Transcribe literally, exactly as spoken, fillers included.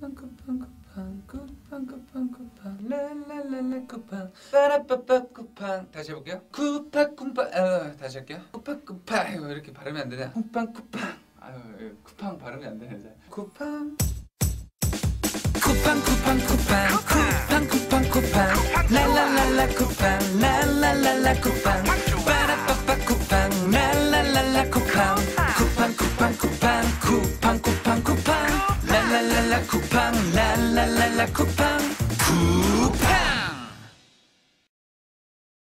쿠팡 쿠팡 쿠팡 쿠팡 쿠팡 쿠팡 랄랄랄라 쿠팡 빠라빠빠 쿠팡. 다시 해볼게요. 쿠팡 쿠팡. 어, 다시 할게요. 쿠팡 쿠팡. 이렇게 발음이 안 되냐? 쿠팡 쿠팡. 아유, 쿠팡 발음이 안 되네. 쿠팡 쿠팡 쿠팡 쿠팡 쿠팡 쿠팡 쿠팡 랄랄랄라 쿠팡 랄랄랄라 쿠팡 빠라빠빠 쿠팡 랄랄랄라 쿠팡 쿠팡 쿠팡 쿠팡 쿠팡 쿠팡 쿠팡 랄랄랄라 쿠팡 랄랄랄라 쿠팡